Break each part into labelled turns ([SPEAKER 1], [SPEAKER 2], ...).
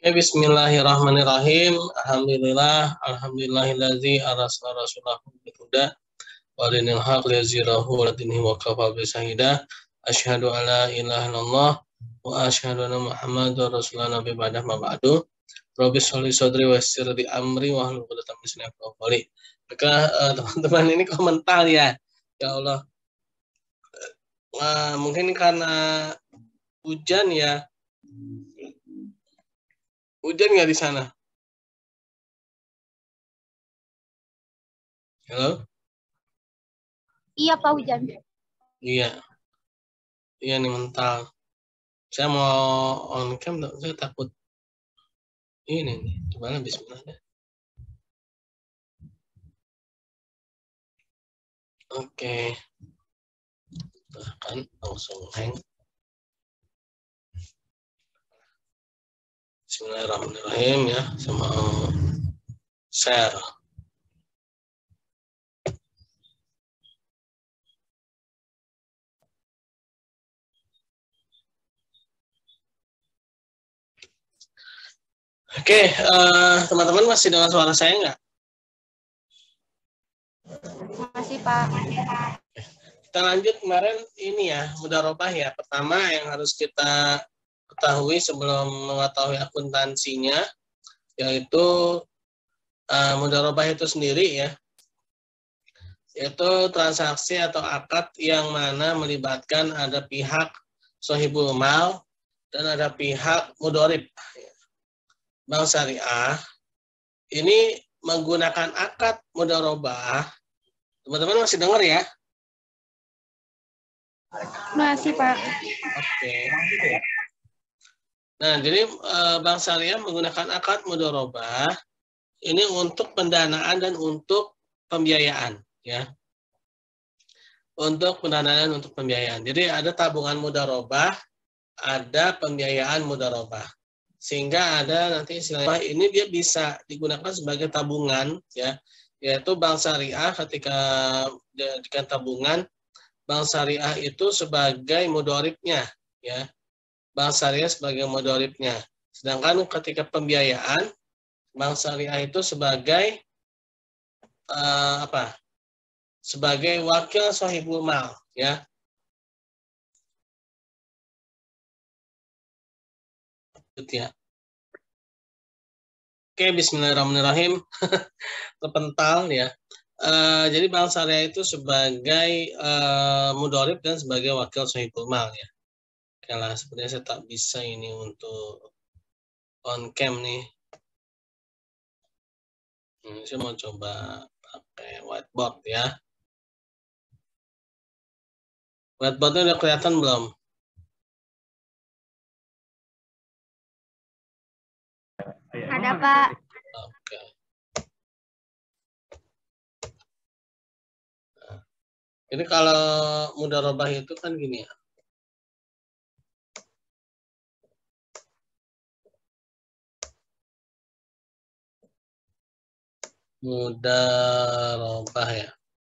[SPEAKER 1] Oke, bismillahirrahmanirrahim. Alhamdulillahillazi arsala rasulahu bil huda wa dinil haq liyuzhirahu 'ala dinihi wa kafa bihi shahida. Asyhadu an la ilaha illallah wa asyhadu anna Muhammadar rasulullah nabi ba'da ma ba'du. Rabbi sholli sadri wa yassir li amri wa hlul 'uqdatam min lisani yafqahu qawli. Maka teman-teman ini komentar ya. Ya Allah. Mungkin karena hujan ya. Hujan nggak di sana? Halo?
[SPEAKER 2] Iya Pak, hujan.
[SPEAKER 1] Iya. Iya nih mental. Saya mau on cam, saya takut ini nih. Gimana bismillah. Oke. Bahkan langsung hang. Bismillahirrahmanirrahim ya. Sama share. Oke, teman-teman masih dengar suara saya nggak?
[SPEAKER 2] Masih Pak.
[SPEAKER 1] Kita lanjut kemarin ini ya, mudharabah ya. Pertama yang harus kita ketahui sebelum mengetahui akuntansinya, yaitu mudharabah itu sendiri ya, yaitu transaksi atau akad yang mana melibatkan ada pihak sohibul mal dan ada pihak mudharib. Bank Syariah ini menggunakan akad mudharabah. Teman-teman masih dengar ya?
[SPEAKER 2] Masih Pak.
[SPEAKER 1] Oke. Nah, jadi Bank Syariah menggunakan akad mudharabah ini untuk pendanaan dan untuk pembiayaan ya. Untuk pendanaan dan untuk pembiayaan. Jadi ada tabungan mudharabah, ada pembiayaan mudharabah. Sehingga ada nanti istilahnya ini dia bisa digunakan sebagai tabungan ya, yaitu Bank Syariah ketika dijadikan tabungan, Bank Syariah itu sebagai mudharibnya ya. Bank Syariah sebagai mudharibnya. Sedangkan ketika pembiayaan, Bank Syariah itu sebagai sebagai wakil sahibul mal ya. Ya. Oke, bismillahirrahmanirrahim. Terpental ya. Jadi Bank Syariah itu sebagai mudharib dan sebagai wakil sahibul mal ya. Oke lah, sepertinya saya tak bisa ini untuk on cam nih. Saya mau coba pakai whiteboard ya. Whiteboardnya udah kelihatan belum?
[SPEAKER 2] Ada Pak.
[SPEAKER 1] Oke. Jadi kalau mudharabah itu kan gini ya. Mudharabah ya.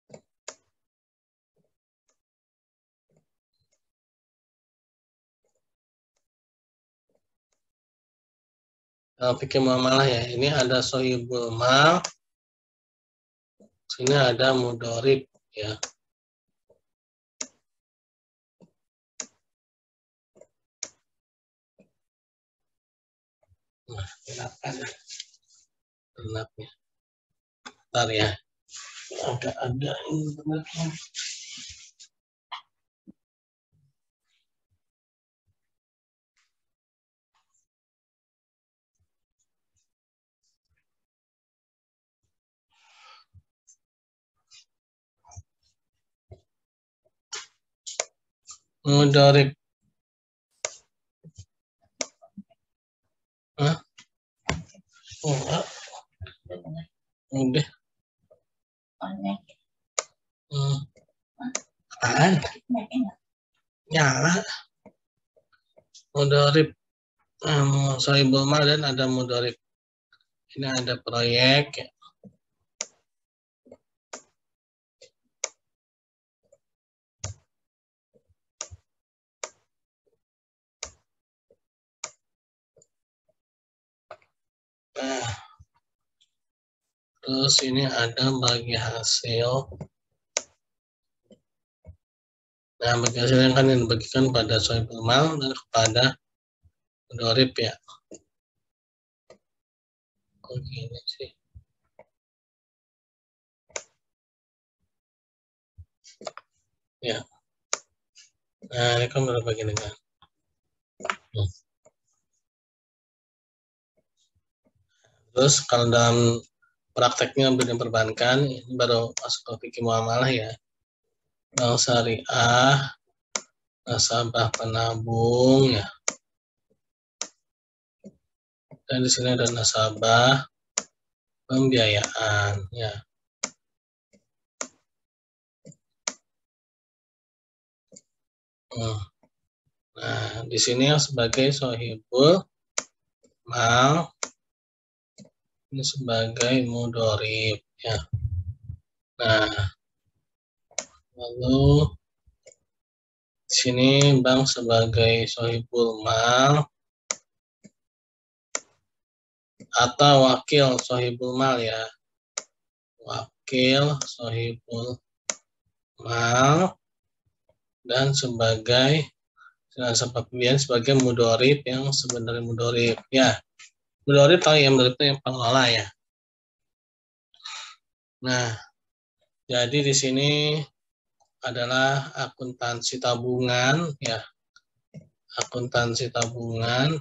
[SPEAKER 1] Fikih muamalah ya. Ini ada sohibul mal. Sini ada mudharib ya. Nah, gelapnya. Bentar ya. Ada internetnya. Mudharib. Hah? Enggak. Udah. Apaan? Nyala. Mudharib. Sohibul mal dan ada mudharib. Ini ada proyek ya. Nah, terus ini ada bagi hasil. Nah, bagi hasil yang kan yang dibagikan pada sohibul mal dan kepada mudorib ya. Kok gini sih? Ya. Nah, ini kan berbagi dengan. Terus kalau dalam prakteknya bidang perbankan, ini baru masuk ke fikih muamalah ya. Bank syariah, nasabah penabung ya. Dan di sini ada nasabah pembiayaan ya. Nah, di sini yang sebagai sohibul mal, ini sebagai mudorib ya. Nah, lalu di sini bank sebagai sohibul mal atau wakil sohibul mal ya. Wakil sohibul mal dan sebagai pembiayaan sebagai mudorib yang sebenarnya mudorib ya. Mudorib tahu yang mudorib itu yang pengelola ya. Nah, jadi di sini adalah akuntansi tabungan ya. Akuntansi tabungan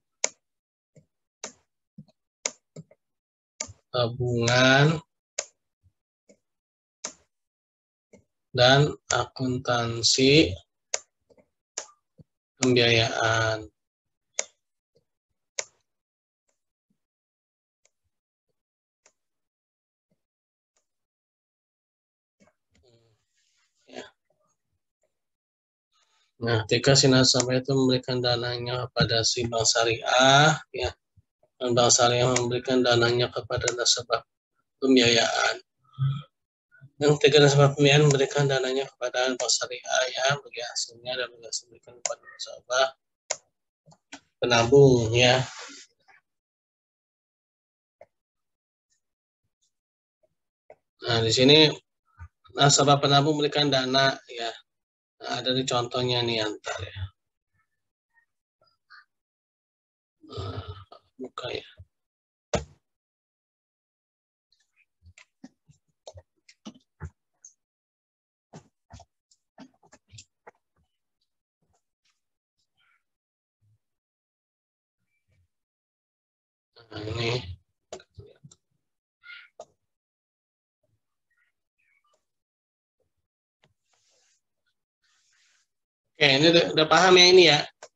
[SPEAKER 1] dan akuntansi pembiayaan. Ya. Nah, ketika si nasabah itu memberikan dananya kepada si bank syariah, ya, dan bank syariah memberikan dananya kepada nasabah pembiayaan. Yang ketika nasabah pembiayaan memberikan dananya kepada bank syariah, ya, bagi hasilnya dan bagi hasil memberikan kepada nasabah penabung, ya. Nah, di sini nasabah penabung memberikan dana, ya. Nah, ada di contohnya nih antar ya. Nah, buka ya. Nah, ini. Oke, ini udah paham ya ini ya.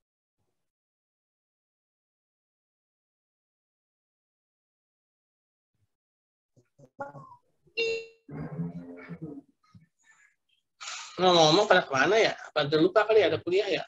[SPEAKER 1] Ngomong-ngomong pada kemana ya? Pada lupa kali ada kuliah ya?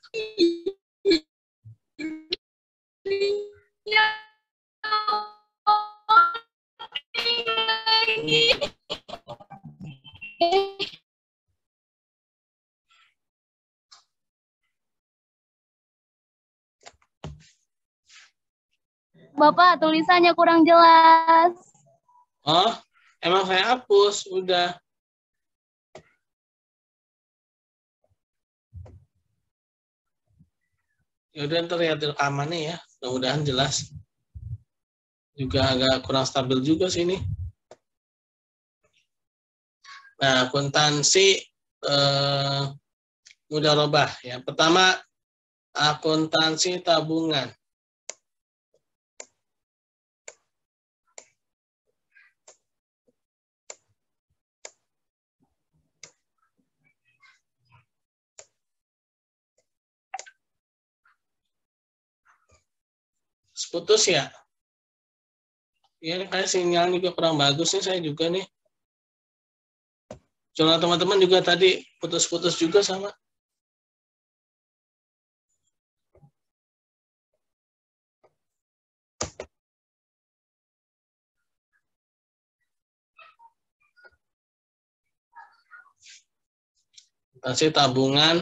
[SPEAKER 2] Bapak, tulisannya kurang jelas.
[SPEAKER 1] Oh, emang saya hapus, udah. Ya udah ntar lihat rekamannya ya, mudah-mudahan jelas. Juga agak kurang stabil juga sih ini. Nah, akuntansi mudharabah ya. Pertama, akuntansi tabungan. Putus ya? Ya kayak sinyal juga kurang bagus nih saya juga nih. Soalnya teman-teman juga tadi putus-putus juga sama. Akuntansi tabungan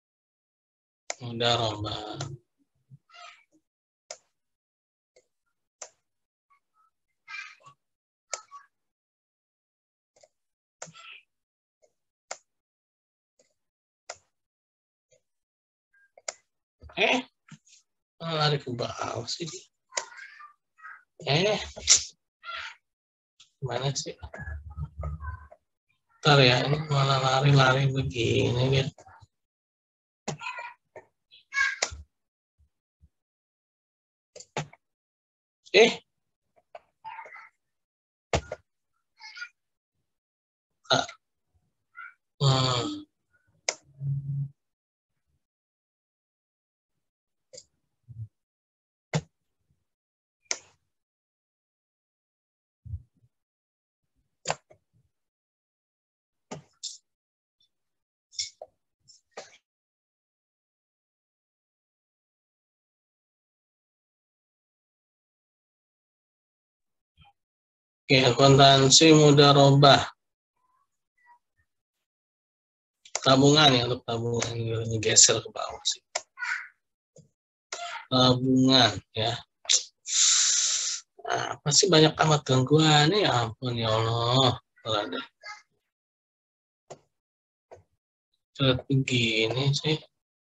[SPEAKER 1] mudharabah. Lari ke bawah sih. Mana sih? Ntar ya, ini malah lari-lari begini dia. Oke, akuntansi mudharabah. Tabungan ya, untuk tabungan. Ini geser ke bawah sih. Tabungan ya. Apa sih banyak amat gangguan ya ampun ya Allah. Ada. Coba begini sih.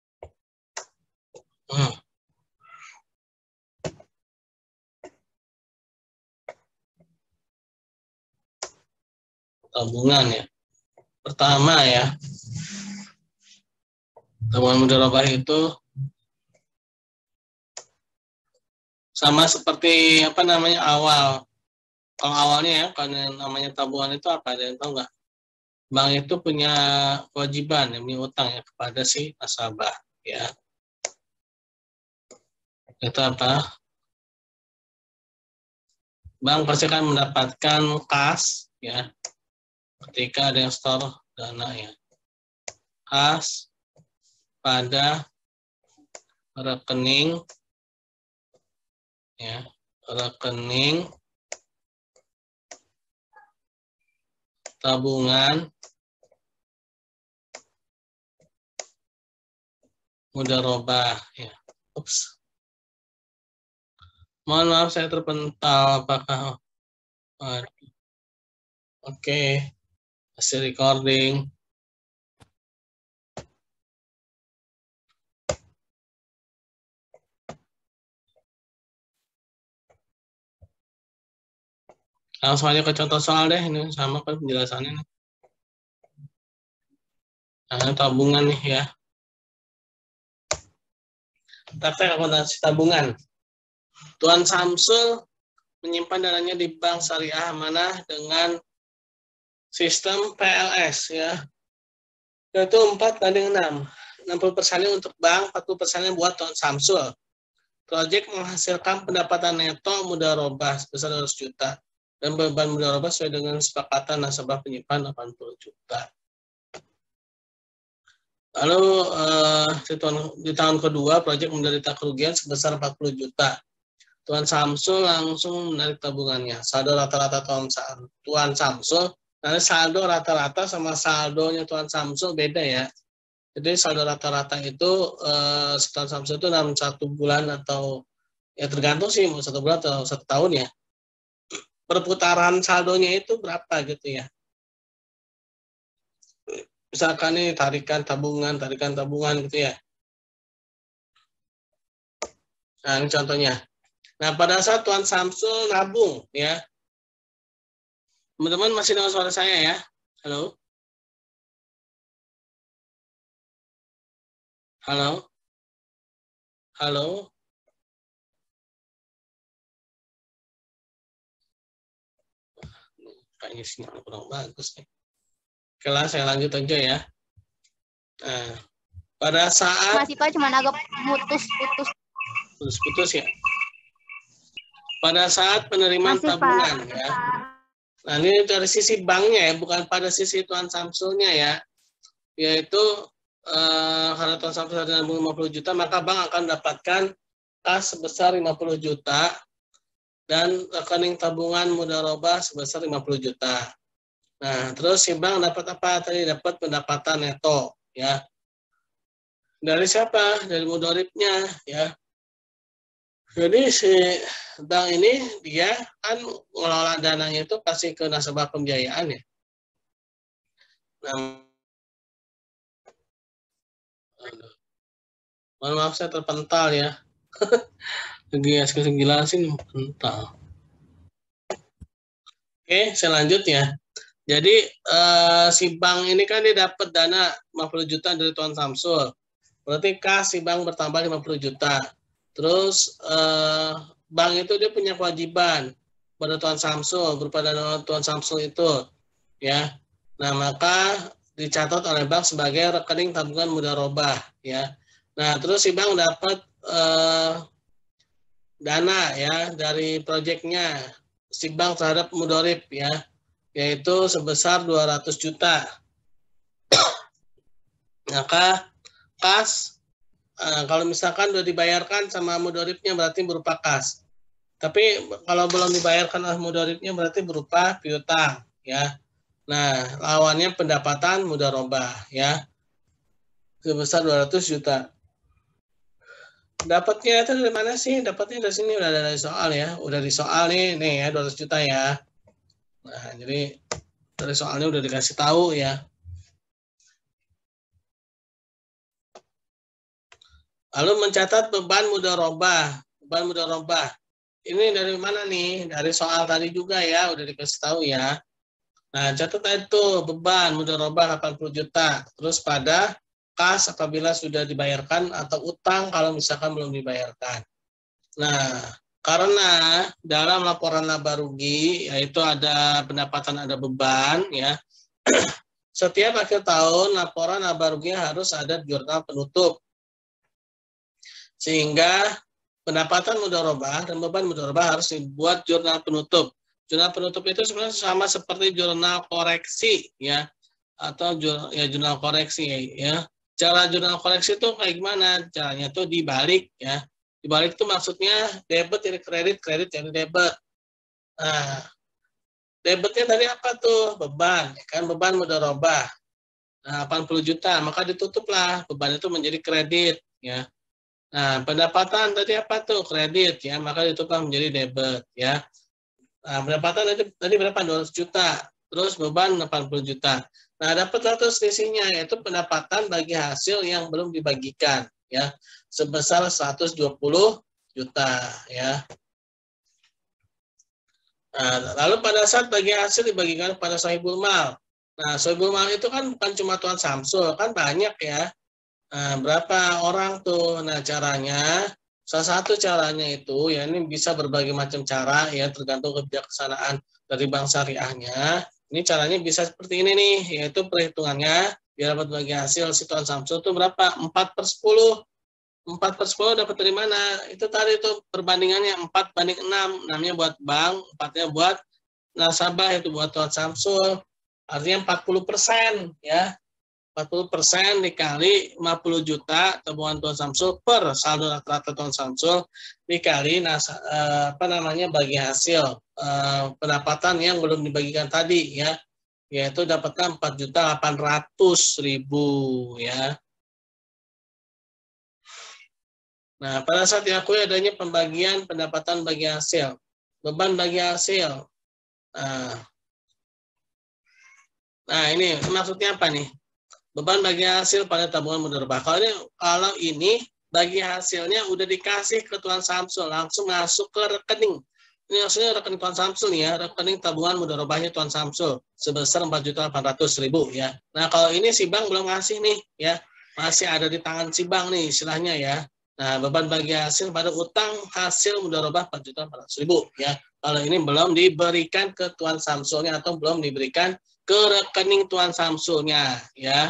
[SPEAKER 1] Tabungan ya. Pertama ya. Tabungan mudharabah itu sama seperti apa namanya awal. Kalau awalnya ya, kalau namanya tabungan itu apa? Ada yang tahu nggak? Bank itu punya kewajiban, punya utang ya kepada si nasabah ya. Itu apa? Bank pasti akan mendapatkan kas ya ketika ada yang store dana ya. Kas pada rekening ya, rekening tabungan mudharabah ya. Ups. Mohon maaf saya terpental, apakah oke. Hasil recording. Langsung aja ke contoh soal deh, ini sama kan penjelasannya. Nah, tabungan nih ya. Praktek akuntansi tabungan. Tuan Samsul menyimpan dananya di bank syariah Amanah dengan sistem PLS ya. Yaitu 4:6. 60% untuk bank, 40% buat Tuan Samsul. Proyek menghasilkan pendapatan neto mudharabah sebesar 200 juta. Dan beban mudharabah sesuai dengan kesepakatan nasabah penyimpan 80 juta. Lalu di tahun kedua proyek menderita kerugian sebesar 40 juta. Tuan Samsul langsung menarik tabungannya. Saldo rata-rata Tuan Samsul, nanti saldo rata-rata sama saldonya Tuan Samsul beda ya. Jadi saldo rata-rata itu Tuan Samsul itu dalam 1 bulan atau ya tergantung sih mau 1 bulan atau 1 tahun ya. Perputaran saldonya itu berapa gitu ya. Misalkan nih tarikan tabungan gitu ya. Nah, ini contohnya. Nah, pada saat Tuan Samsul nabung ya. Teman-teman masih dengar suara saya ya? Halo? Halo? Halo? Kayaknya sinyal kurang bagus nih. Oke lah, saya lanjut aja ya. Nah, pada saat
[SPEAKER 2] masih Pak, cuma agak putus-putus.
[SPEAKER 1] Putus-putus ya. Pada saat penerimaan
[SPEAKER 2] Masih,
[SPEAKER 1] tabungan
[SPEAKER 2] Pak.
[SPEAKER 1] ya. Nah, ini dari sisi banknya ya, bukan pada sisi Tuan Samsulnya ya. Yaitu karena Tuan Samsul ada 50 juta, maka bank akan mendapatkan kas sebesar 50 juta dan rekening tabungan mudharabah sebesar 50 juta. Nah, terus si bank dapat apa? Tadi dapat pendapatan neto ya. Dari siapa? Dari mudharibnya ya. Jadi si bank ini dia kan mengelola dananya itu pasti ke nasabah pembiayaan ya. Nah, Mohon maaf saya terpental ya. Lagi eksekusi jelasin pental. Oke, saya lanjut ya. Jadi si bank ini kan dia dapat dana 50 juta dari Tuan Samsul. Berarti kas si bank bertambah 50 juta. Terus bank itu dia punya kewajiban pada Tuan Samsul berupa dana Tuan Samsul itu, ya. Nah, maka dicatat oleh bank sebagai rekening tabungan mudharabah, ya. Nah, terus si bank dapat dana ya dari proyeknya si bank terhadap mudorib ya, yaitu sebesar 200 juta. Maka kas kalau misalkan sudah dibayarkan sama mudoribnya berarti berupa kas. Tapi kalau belum dibayarkan oleh mudoribnya berarti berupa piutang ya. Nah, lawannya pendapatan mudharabah ya sebesar 200 juta. Dapatnya itu dari mana sih? Dapatnya dari sini udah ada dari soal ya. Udah di soal nih ya 200 juta ya. Nah, jadi dari soalnya udah dikasih tahu ya. Lalu mencatat beban mudharabah. Beban mudharabah. Ini dari mana nih? Dari soal tadi juga ya, udah dikasih tahu ya. Nah, catat itu beban mudharabah 80 juta. Terus pada kas apabila sudah dibayarkan atau utang kalau misalkan belum dibayarkan. Nah, karena dalam laporan laba rugi yaitu ada pendapatan ada beban ya. Setiap akhir tahun laporan laba rugi harus ada jurnal penutup. Sehingga pendapatan mudharabah dan beban mudharabah harus dibuat jurnal penutup. Jurnal penutup itu sebenarnya sama seperti jurnal koreksi ya, atau jurnal koreksi ya. Cara jurnal koreksi itu kayak gimana? Caranya tuh dibalik ya. Dibalik itu maksudnya debit jadi kredit, kredit jadi debit. Nah, debitnya tadi apa tuh? Beban, kan beban mudharabah. Nah, 80 juta, maka ditutuplah beban itu menjadi kredit ya. Nah, pendapatan tadi apa tuh? Kredit ya, maka ditutuplah menjadi debit ya. Nah, pendapatan tadi berapa? 200 juta. Terus beban 80 juta. Nah, dapatlah terus selisihnya yaitu pendapatan bagi hasil yang belum dibagikan ya, sebesar 120 juta ya. Nah, lalu pada saat bagi hasil dibagikan kepada sahibul mal. Nah, sahibul mal itu kan bukan cuma Tuan Samsul, kan banyak ya. Nah, berapa orang tuh? Nah, caranya, salah satu caranya itu, ya ini bisa berbagai macam cara, ya tergantung kebijaksanaan dari bank syariahnya. Ini caranya bisa seperti ini nih, yaitu perhitungannya, biar dapat bagi hasil si Tuan Samsul itu berapa? 4/10. 4/10 dapat dari mana? Itu tadi itu perbandingannya 4/6. 6-nya buat bank, 4-nya buat nasabah, itu buat Tuan Samsul. Artinya 40% ya. 40% dikali 50 juta tabungan Tuan Samsul per saldo rata-rata Tuan Samsul dikali bagi hasil pendapatan yang belum dibagikan tadi ya, yaitu dapatnya 4.800.000 ya. Nah, pada saat diakui adanya pembagian pendapatan bagi hasil, beban bagi hasil. Nah ini maksudnya apa nih? Beban bagi hasil pada tabungan mudharabah. Kalau ini bagi hasilnya udah dikasih ke Tuan Samsul, langsung masuk ke rekening. Ini maksudnya rekening Tuan Samsul nih ya, rekening tabungan mudharabahnya Tuan Samsul sebesar 4.800.000 ya. Nah kalau ini si bank belum ngasih nih ya, masih ada di tangan si bank nih istilahnya ya. Nah beban bagi hasil pada utang hasil mudharabah 4.800.000 ya. Kalau ini belum diberikan ke Tuan Samsulnya atau belum diberikan ke rekening Tuan Samsulnya ya.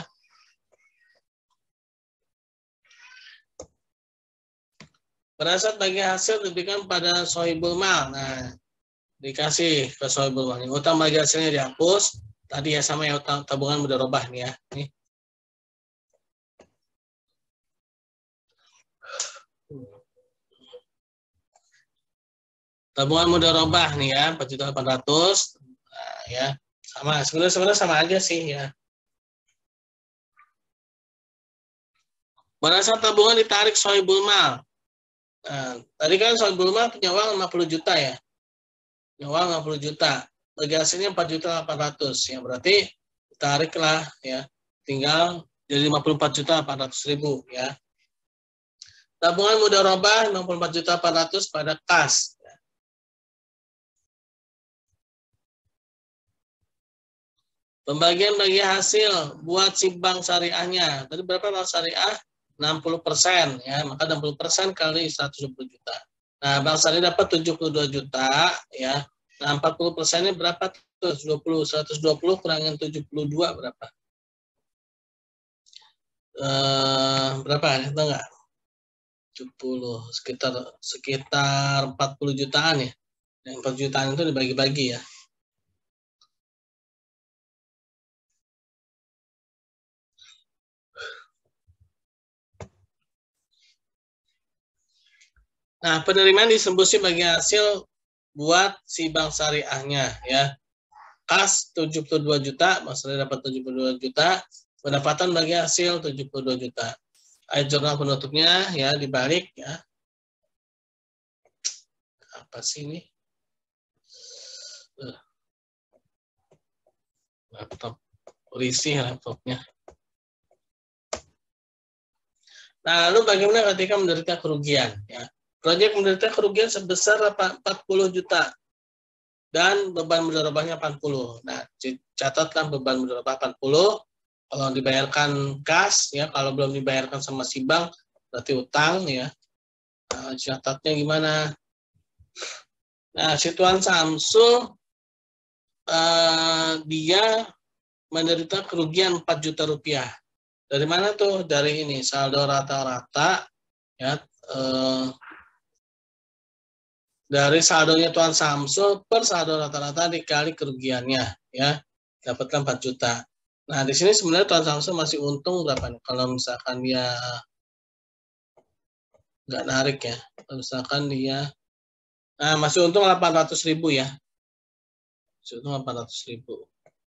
[SPEAKER 1] Pada saat bagi hasil diberikan pada sohibul mal. Nah, dikasih ke sohibul mal. Utang bagi hasilnya dihapus. Tadi ya sama ya utang tabungan mudharabah nih ya. Nih. Tabungan mudharabah nih ya, 4.800.000. Nah, ya. Sama, sebenarnya sama aja sih ya. Pada saat tabungan ditarik sohibul mal. Nah, tadi kan sohibul mal punya uang 50 juta ya. Punya uang 50 juta. Bagi hasilnya 4.800.000 ya, berarti tariklah ya. Tinggal jadi 54.800.000 ya. Tabungan mudharabah 64.400.000 pada kas. Pembagian bagi hasil buat si bank syariahnya. Tadi berapa bank syariah? 60%, ya. Maka 60% kali 120 juta. Nah, bank syariah dapat 72 juta, ya. Nah, 40%-nya berapa tuh? 120 kurangin 72 berapa? Berapa ya? Tahu nggak? 70, sekitar 40 jutaan ya. Yang 4 jutaan itu dibagi-bagi ya. Nah, penerimaan distribusi bagi hasil buat si bank syariahnya ya. Kas 72 juta, bank syariah dapat 72 juta, pendapatan bagi hasil 72 juta. Ayat jurnal penutupnya ya dibalik ya. Apa sih ini? Laptop risih laptopnya. Nah, lalu bagaimana ketika menderita kerugian ya? Proyek menderita kerugian sebesar 40 juta dan beban mudharabahnya 40. Nah, catatkan beban mudharabah 40. Kalau dibayarkan kas ya, kalau belum dibayarkan sama si bank berarti utang ya. Nah, catatnya gimana? Nah, si Tuan Samsul dia menderita kerugian 4 juta rupiah. Dari mana tuh? Dari ini saldo rata-rata ya. Dari saldonya Tuan Samsul per saldo rata-rata dikali kerugiannya ya, dapatkan 4 juta. Nah, di sini sebenarnya Tuan Samsul masih untung berapa nih? Kalau misalkan dia nggak narik ya, kalau misalkan dia masih untung 800.000 ya. Masih untung 800.000.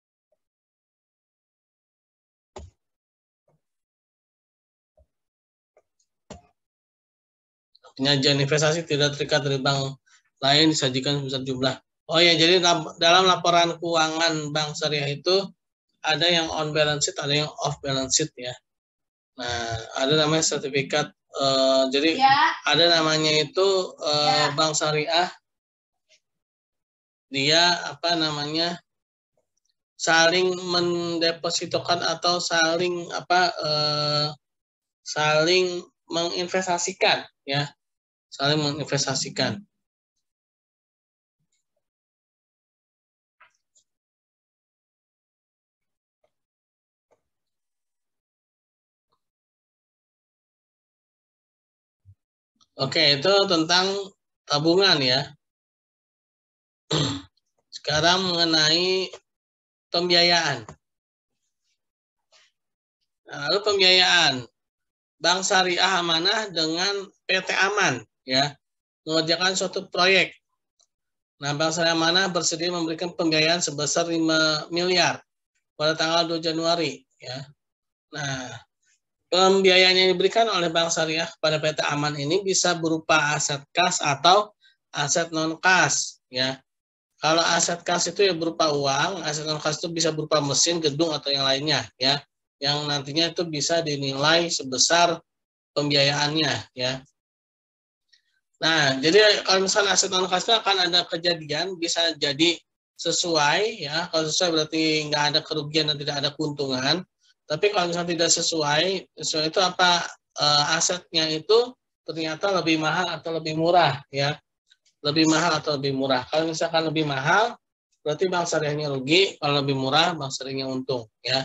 [SPEAKER 1] Penyajian investasi tidak terikat dari bank lain disajikan sebesar jumlah. Oh ya, jadi dalam laporan keuangan bank syariah itu ada yang on balance sheet, ada yang off balance sheet ya. Nah, ada namanya sertifikat. Jadi ada namanya itu bank syariah. Dia apa namanya? Saling mendepositokan atau saling saling menginvestasikan ya. Saling menginvestasikan. Oke, itu tentang tabungan ya. Sekarang mengenai pembiayaan. Nah, lalu pembiayaan. Bank Syariah Amanah dengan PT Aman ya, mengerjakan suatu proyek. Nah, Bank Syariah Amanah bersedia memberikan pembiayaan sebesar 5 miliar pada tanggal 2 Januari ya. Nah, pembiayaan yang diberikan oleh Bank Syariah kepada PT Aman ini bisa berupa aset kas atau aset non kas ya. Kalau aset kas itu ya berupa uang, aset non kas itu bisa berupa mesin, gedung atau yang lainnya ya, yang nantinya itu bisa dinilai sebesar pembiayaannya ya. Nah, jadi kalau misalnya aset non kas itu akan ada kejadian bisa jadi sesuai ya. Kalau sesuai berarti nggak ada kerugian dan tidak ada keuntungan. Tapi kalau misalnya tidak sesuai itu apa, asetnya itu ternyata lebih mahal atau lebih murah ya. Lebih mahal atau lebih murah. Kalau misalkan lebih mahal, berarti bank syariahnya rugi. Kalau lebih murah, bank syariahnya untung. Ya.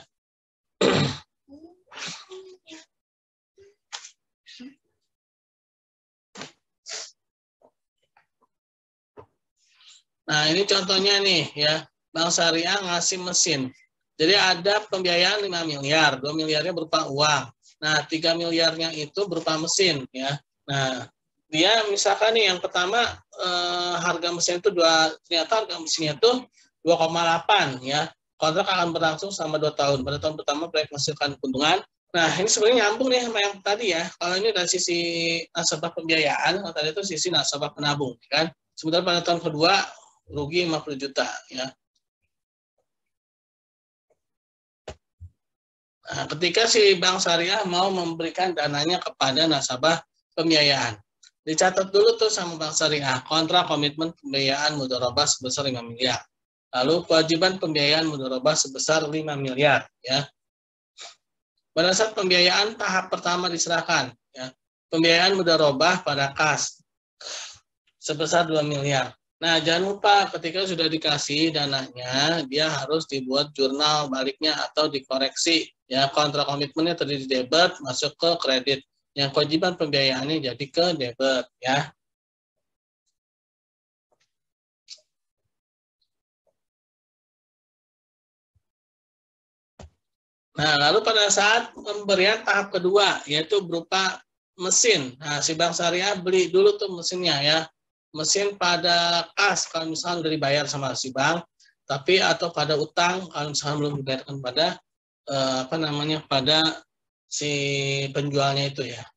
[SPEAKER 1] Nah, ini contohnya nih ya. Bank syariah ngasih mesin. Jadi ada pembiayaan 5 miliar. 2 miliarnya berupa uang. Nah, 3 miliarnya itu berupa mesin. Ya. Nah, dia misalkan nih yang pertama harga mesin itu ternyata harga mesinnya itu 2,8 ya. Kontrak akan berlangsung selama 2 tahun. Pada tahun pertama proyek menghasilkan keuntungan. Nah, ini sebenarnya nyambung nih sama yang tadi ya. Kalau ini dari sisi nasabah pembiayaan, kalau tadi itu sisi nasabah penabung kan. Sementara pada tahun kedua rugi 50 juta ya. Nah, ketika si bank syariah mau memberikan dananya kepada nasabah pembiayaan. Dicatat dulu tuh sama Bank Syariah, kontrak komitmen pembiayaan mudharabah sebesar 5 miliar. Lalu kewajiban pembiayaan mudharabah sebesar 5 miliar ya. Pada saat pembiayaan tahap pertama diserahkan ya. Pembiayaan mudharabah pada kas sebesar 2 miliar. Nah, jangan lupa ketika sudah dikasih dananya, dia harus dibuat jurnal baliknya atau dikoreksi. Ya, kontrak komitmennya terdiri debit masuk ke kredit. Yang kewajiban pembiayaannya jadi ke debit ya. Nah, lalu pada saat pemberian tahap kedua yaitu berupa mesin. Nah, si Bank Syariah beli dulu tuh mesinnya ya. Mesin pada kas kalau misalnya udah dibayar sama si bank, tapi atau pada utang kalau misalnya belum dibayarkan pada pada si penjualnya itu ya.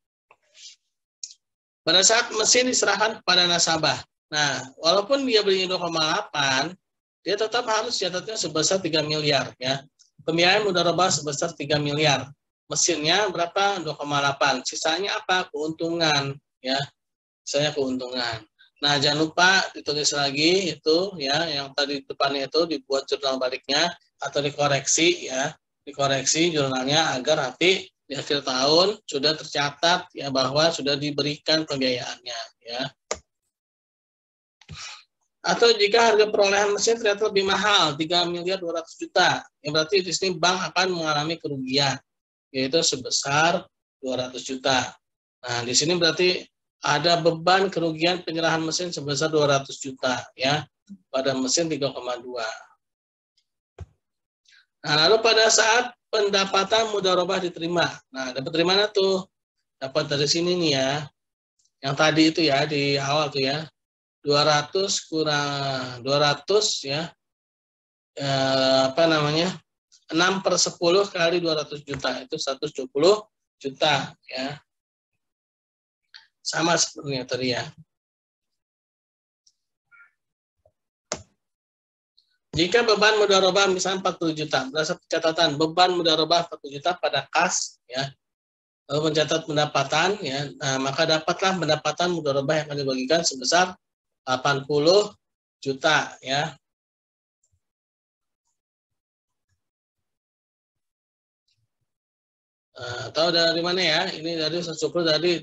[SPEAKER 1] Pada saat mesin diserahkan kepada nasabah. Nah, walaupun dia belinya 2,8, dia tetap harus catatnya sebesar 3 miliar ya. Pembiayaan mudharabah sebesar 3 miliar. Mesinnya berapa? 2,8. Sisanya apa? Keuntungan ya. Sisanya keuntungan. Nah, jangan lupa ditulis lagi itu ya, yang tadi depannya itu dibuat jurnal baliknya atau dikoreksi ya. Dikoreksi jurnalnya agar nanti di akhir tahun sudah tercatat ya bahwa sudah diberikan pembiayaannya ya. Atau jika harga perolehan mesin ternyata lebih mahal 3 miliar 200 juta, yang berarti di sini bank akan mengalami kerugian yaitu sebesar 200 juta. Nah, di sini berarti ada beban kerugian penyerahan mesin sebesar 200 juta ya pada mesin 3,2. Nah, lalu pada saat pendapatan mudharabah diterima. Nah, dapat dari mana tuh? Dapat dari sini nih ya. Yang tadi itu ya di awal tuh ya. 200 kurang 200 ya. 6/10 kali 200 juta itu 120 juta ya. Sama seperti yang tadi ya. Jika beban mudharabah misalnya 40 juta, berdasarkan catatan beban mudharabah 40 juta pada kas ya. Lalu mencatat pendapatan ya, nah, maka dapatlah pendapatan mudharabah yang akan dibagikan sebesar 80 juta ya. Tahu dari mana ya? Ini dari 120 dari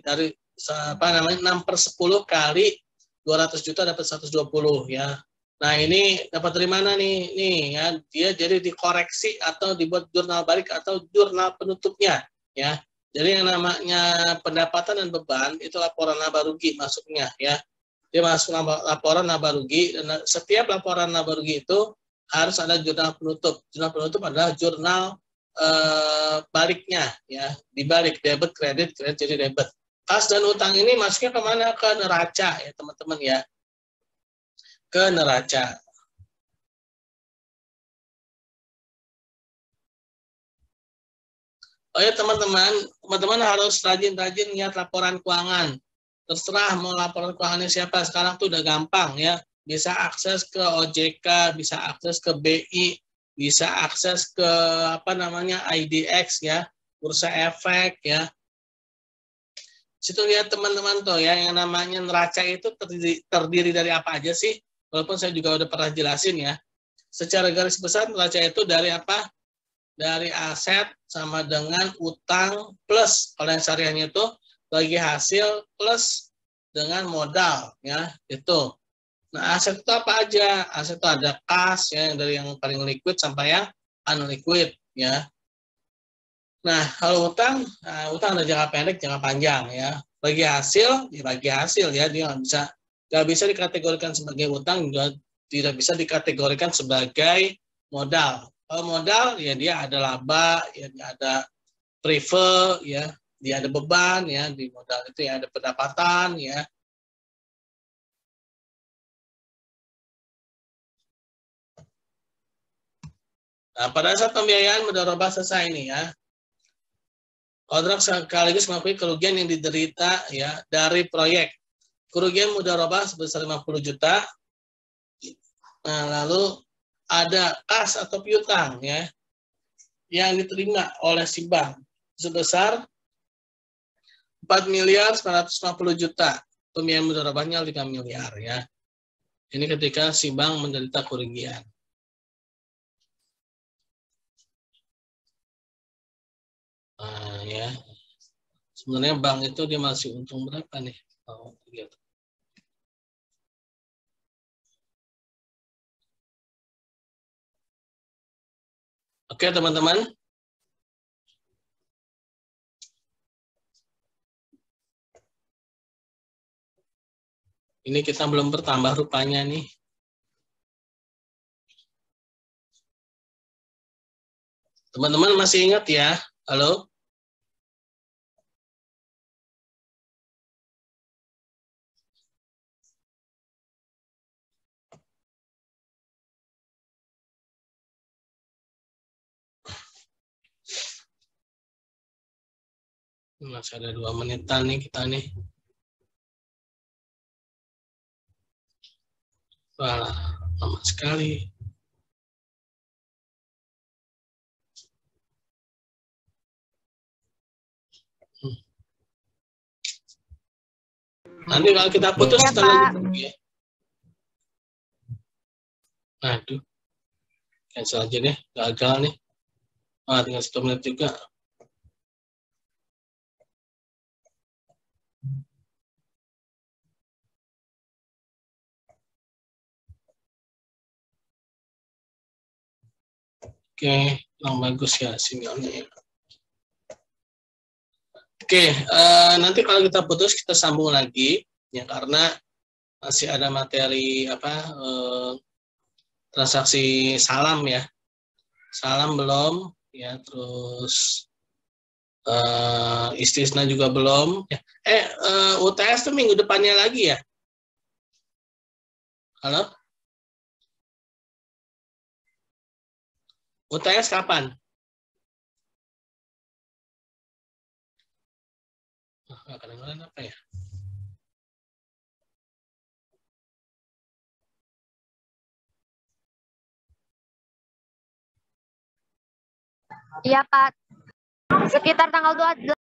[SPEAKER 1] 6/10 kali 200 juta dapat 120 ya. Nah, ini dapat dari mana nih? Nih ya, dia jadi dikoreksi atau dibuat jurnal balik atau jurnal penutupnya ya. Jadi yang namanya pendapatan dan beban itu laporan laba rugi masuknya ya. Dia masuk laporan laba rugi dan setiap laporan laba rugi itu harus ada jurnal penutup. Jurnal penutup adalah jurnal baliknya ya, dibalik debit kredit jadi debit. Kas dan utang ini masuknya kemana? Ke neraca ya teman-teman ya, ke neraca. Oh ya teman-teman harus rajin-rajin lihat laporan keuangan. Terserah mau laporan keuangannya siapa, sekarang tuh udah gampang ya, bisa akses ke OJK, bisa akses ke BI, bisa akses ke IDX ya, Bursa Efek ya. Situ lihat teman-teman tuh ya, yang namanya neraca itu terdiri dari apa aja sih? Walaupun saya juga udah pernah jelasin ya. Secara garis besar neraca itu dari apa? Dari aset sama dengan utang plus kalau yang syariahnya itu bagi hasil plus dengan modal ya itu. Nah, aset itu apa aja? Aset itu ada kas ya, dari yang paling liquid sampai yang unliquid ya. Nah, kalau utang ada jangka pendek, jangka panjang ya. Bagi hasil, ya bagi hasil ya, dia nggak bisa dikategorikan sebagai utang, juga tidak bisa dikategorikan sebagai modal. Kalau modal ya dia ada laba, ya dia ada prefer, ya dia ada beban, ya di modal itu ya ada pendapatan, ya. Nah, pada saat pembiayaan mudharabah selesai ini ya, kontrak sekaligus mengakui kerugian yang diderita ya dari proyek. Kerugian mudharabah sebesar 50 juta. Nah, lalu ada kas atau piutang ya yang diterima oleh si bank sebesar 4.950.000.000. Pembiayaan mudharabahnya 5 miliar ya. Ini ketika si bank menderita kerugian. Nah, ya. Sebenarnya bank itu dia masih untung berapa nih? Oh, gitu. Oke, teman-teman. Ini kita belum bertambah rupanya nih. Teman-teman masih ingat ya? Halo? Masih ada 2 menitan nih kita nih. Wah, lama sekali. Nanti kalau kita putus,
[SPEAKER 2] Ya,
[SPEAKER 1] kita
[SPEAKER 2] Pak.
[SPEAKER 1] lanjut ya. Aduh, cancel aja deh, gagal nih. Tinggal 1 menit juga. Oke, yang bagus ya sinyalnya ya. Oke, nanti kalau kita putus kita sambung lagi ya karena masih ada materi transaksi salam ya. Salam belum ya, terus istisna juga belum ya. UTS tuh minggu depannya lagi ya. Halo? UTS kapan? Kadang-kadang apa ya?
[SPEAKER 2] Iya, Pak. Sekitar tanggal 2